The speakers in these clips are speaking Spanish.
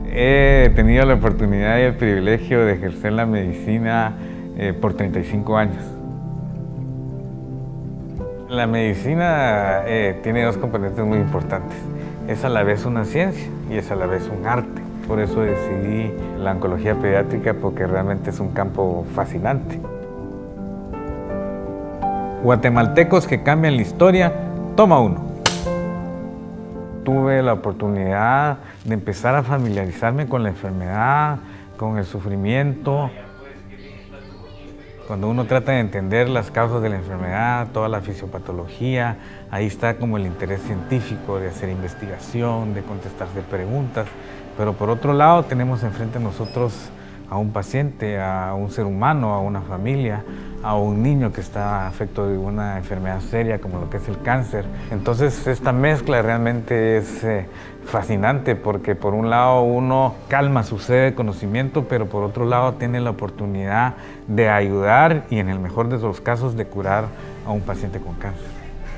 He tenido la oportunidad y el privilegio de ejercer la medicina por 35 años. La medicina tiene dos componentes muy importantes. Es a la vez una ciencia y es a la vez un arte. Por eso decidí la oncología pediátrica, porque realmente es un campo fascinante. Guatemaltecos que cambian la historia, toma uno. Tuve la oportunidad de empezar a familiarizarme con la enfermedad, con el sufrimiento. Cuando uno trata de entender las causas de la enfermedad, toda la fisiopatología, ahí está como el interés científico de hacer investigación, de contestarse preguntas. Pero por otro lado tenemos enfrente de nosotros a un paciente, a un ser humano, a una familia, a un niño que está afecto de una enfermedad seria como lo que es el cáncer. Entonces esta mezcla realmente es fascinante, porque por un lado uno calma su sed de conocimiento, pero por otro lado tiene la oportunidad de ayudar y en el mejor de los casos de curar a un paciente con cáncer.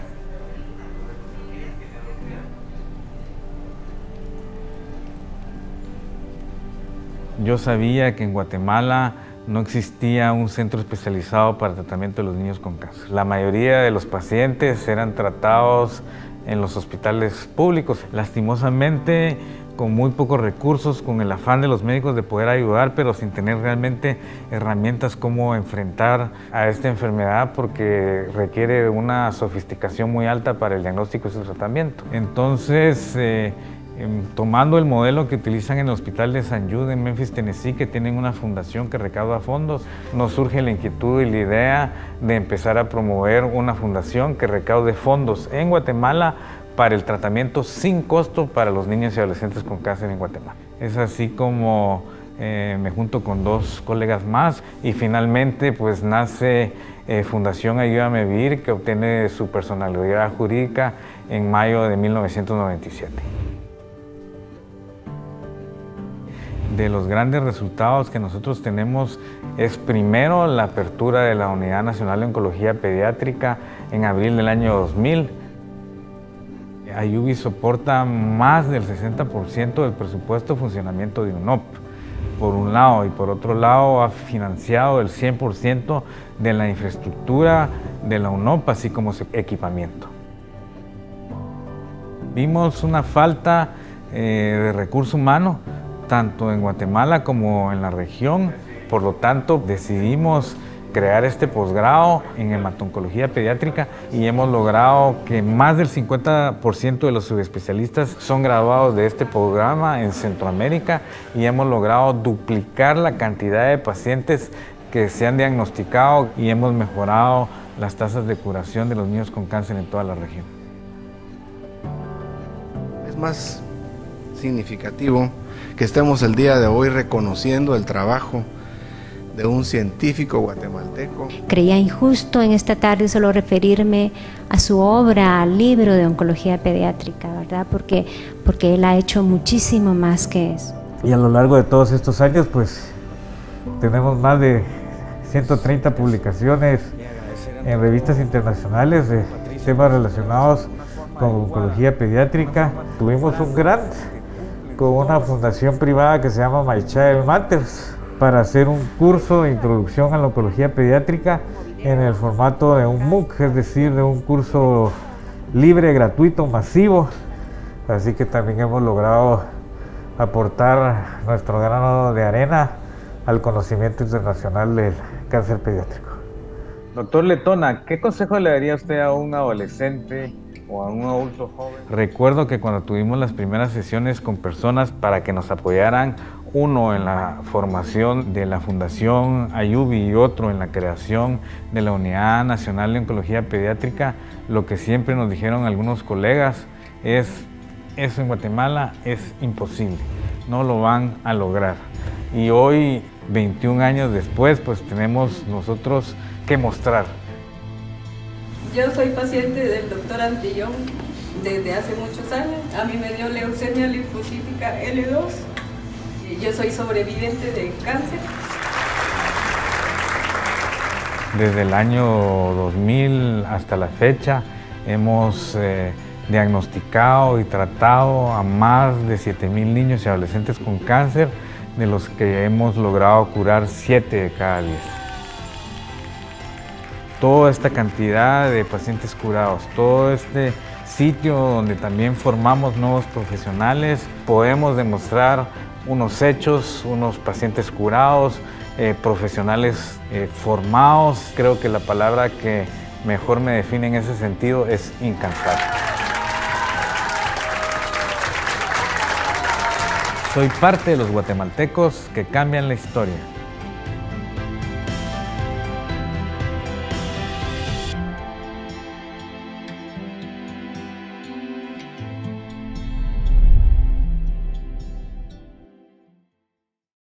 Yo sabía que en Guatemala no existía un centro especializado para tratamiento de los niños con cáncer. La mayoría de los pacientes eran tratados en los hospitales públicos. Lastimosamente, con muy pocos recursos, con el afán de los médicos de poder ayudar, pero sin tener realmente herramientas cómo enfrentar a esta enfermedad, porque requiere una sofisticación muy alta para el diagnóstico y su tratamiento. Entonces, tomando el modelo que utilizan en el Hospital de St. Jude en Memphis, Tennessee, que tienen una fundación que recauda fondos, nos surge la inquietud y la idea de empezar a promover una fundación que recaude fondos en Guatemala para el tratamiento sin costo para los niños y adolescentes con cáncer en Guatemala. Es así como me junto con dos colegas más y finalmente pues nace Fundación Ayúdame a Vivir, que obtiene su personalidad jurídica en mayo de 1997. De los grandes resultados que nosotros tenemos es primero la apertura de la Unidad Nacional de Oncología Pediátrica en abril del año 2000. Ayubi soporta más del 60% del presupuesto de funcionamiento de UNOP, por un lado, y por otro lado ha financiado el 100% de la infraestructura de la UNOP, así como su equipamiento. Vimos una falta de recurso humano, tanto en Guatemala como en la región. Por lo tanto, decidimos crear este posgrado en hemato-oncología pediátrica y hemos logrado que más del 50% de los subespecialistas son graduados de este programa en Centroamérica y hemos logrado duplicar la cantidad de pacientes que se han diagnosticado y hemos mejorado las tasas de curación de los niños con cáncer en toda la región. Es más significativo que estemos el día de hoy reconociendo el trabajo de un científico guatemalteco. Creía injusto en esta tarde solo referirme a su obra, al libro de oncología pediátrica, ¿verdad? Porque él ha hecho muchísimo más que eso. Y a lo largo de todos estos años, pues, tenemos más de 130 publicaciones en revistas internacionales de temas relacionados con oncología pediátrica. Tuvimos un grant con una fundación privada que se llama My Child Matters para hacer un curso de introducción a la oncología pediátrica en el formato de un MOOC, es decir, de un curso libre, gratuito, masivo. Así que también hemos logrado aportar nuestro grano de arena al conocimiento internacional del cáncer pediátrico. Doctor Letona, ¿qué consejo le daría usted a un adolescente o a un adulto joven? Recuerdo que cuando tuvimos las primeras sesiones con personas para que nos apoyaran, uno en la formación de la Fundación Ayubi y otro en la creación de la Unidad Nacional de Oncología Pediátrica, lo que siempre nos dijeron algunos colegas es: eso en Guatemala es imposible, no lo van a lograr. Y hoy, 21 años después, pues tenemos nosotros que mostrar. Yo soy paciente del doctor Antillón desde hace muchos años. A mí me dio leucemia linfocítica L2. Yo soy sobreviviente de cáncer. Desde el año 2000 hasta la fecha hemos diagnosticado y tratado a más de 7,000 niños y adolescentes con cáncer, de los que hemos logrado curar 7 de cada 10. Toda esta cantidad de pacientes curados, todo este sitio donde también formamos nuevos profesionales, podemos demostrar unos hechos, unos pacientes curados, profesionales formados. Creo que la palabra que mejor me define en ese sentido es incansable. Soy parte de los guatemaltecos que cambian la historia.